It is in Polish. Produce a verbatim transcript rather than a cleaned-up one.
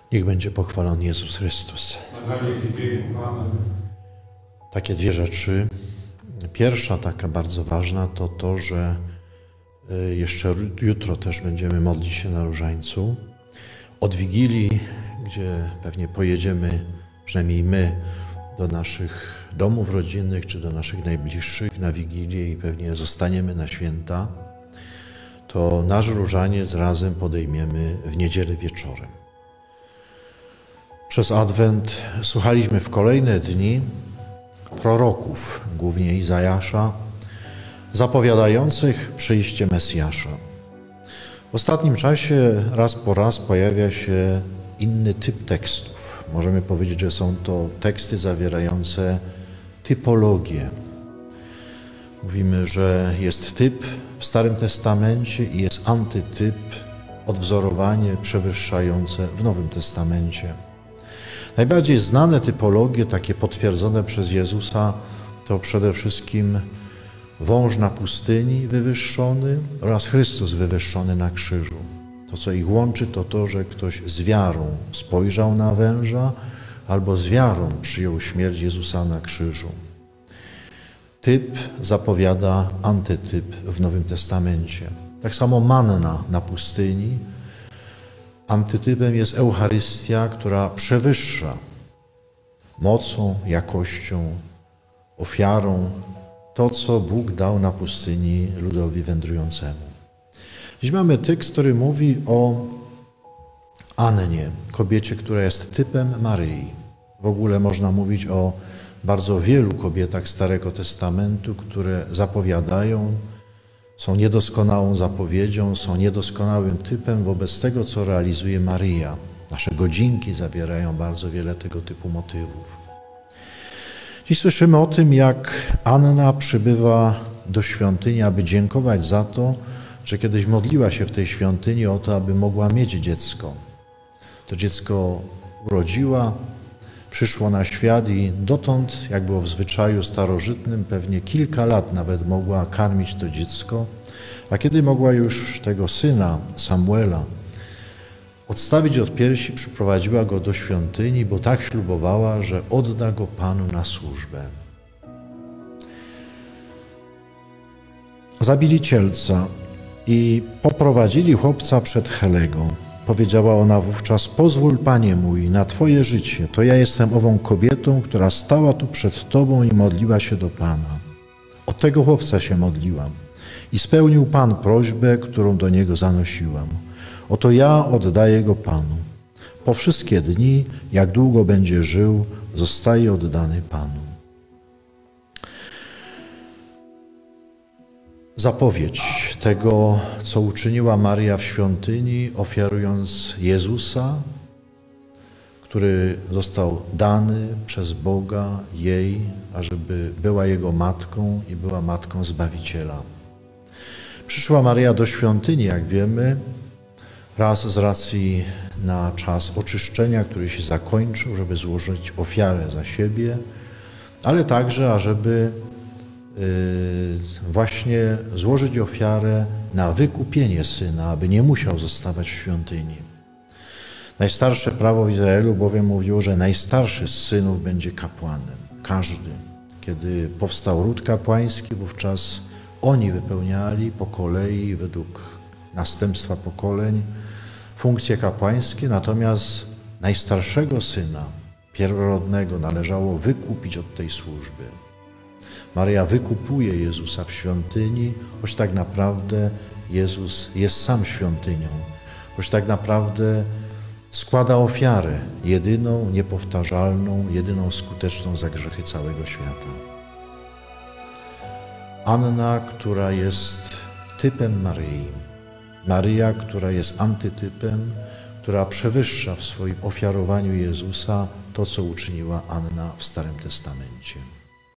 Niech będzie pochwalony Jezus Chrystus. Takie dwie rzeczy. Pierwsza, taka bardzo ważna, to to, że jeszcze jutro też będziemy modlić się na Różańcu. Od Wigilii, gdzie pewnie pojedziemy, przynajmniej my, do naszych domów rodzinnych czy do naszych najbliższych na Wigilię i pewnie zostaniemy na święta, to nasz różaniec razem podejmiemy w niedzielę wieczorem. Przez Adwent słuchaliśmy w kolejne dni proroków, głównie Izajasza, zapowiadających przyjście Mesjasza. W ostatnim czasie raz po raz pojawia się inny typ tekstów. Możemy powiedzieć, że są to teksty zawierające typologię. Mówimy, że jest typ w Starym Testamencie i jest antytyp, odwzorowanie przewyższające w Nowym Testamencie. Najbardziej znane typologie, takie potwierdzone przez Jezusa, to przede wszystkim wąż na pustyni wywyższony oraz Chrystus wywyższony na krzyżu. To, co ich łączy, to to, że ktoś z wiarą spojrzał na węża albo z wiarą przyjął śmierć Jezusa na krzyżu. Typ zapowiada antytyp w Nowym Testamencie. Tak samo manna na pustyni. Antytypem jest Eucharystia, która przewyższa mocą, jakością, ofiarą to, co Bóg dał na pustyni ludowi wędrującemu. Dziś mamy tekst, który mówi o Annie, kobiecie, która jest typem Maryi. W ogóle można mówić o bardzo wielu kobietach Starego Testamentu, które zapowiadają, są niedoskonałą zapowiedzią, są niedoskonałym typem wobec tego, co realizuje Maryja. Nasze godzinki zawierają bardzo wiele tego typu motywów. Dziś słyszymy o tym, jak Anna przybywa do świątyni, aby dziękować za to, że kiedyś modliła się w tej świątyni o to, aby mogła mieć dziecko. To dziecko urodziła, przyszło na świat i dotąd, jak było w zwyczaju starożytnym, pewnie kilka lat nawet mogła karmić to dziecko, a kiedy mogła już tego syna, Samuela, odstawić od piersi, przyprowadziła go do świątyni, bo tak ślubowała, że odda go Panu na służbę. Zabili cielca i poprowadzili chłopca przed Helego. Powiedziała ona wówczas: pozwól, Panie mój, na Twoje życie, to ja jestem ową kobietą, która stała tu przed Tobą i modliła się do Pana. O tego chłopca się modliłam i spełnił Pan prośbę, którą do niego zanosiłam. Oto ja oddaję go Panu. Po wszystkie dni, jak długo będzie żył, zostaje oddany Panu. Zapowiedź tego, co uczyniła Maryja w świątyni, ofiarując Jezusa, który został dany przez Boga jej, ażeby była Jego matką i była matką Zbawiciela. Przyszła Maryja do świątyni, jak wiemy, raz z racji na czas oczyszczenia, który się zakończył, żeby złożyć ofiarę za siebie, ale także, ażeby właśnie złożyć ofiarę na wykupienie syna, aby nie musiał zostawać w świątyni. Najstarsze prawo w Izraelu bowiem mówiło, że najstarszy z synów będzie kapłanem. Każdy. Kiedy powstał ród kapłański, wówczas oni wypełniali po kolei, według następstwa pokoleń, funkcje kapłańskie, natomiast najstarszego syna, pierworodnego, należało wykupić od tej służby. Maryja wykupuje Jezusa w świątyni, choć tak naprawdę Jezus jest sam świątynią, choć tak naprawdę składa ofiarę, jedyną, niepowtarzalną, jedyną skuteczną za grzechy całego świata. Anna, która jest typem Maryi. Maryja, która jest antytypem, która przewyższa w swoim ofiarowaniu Jezusa to, co uczyniła Anna w Starym Testamencie.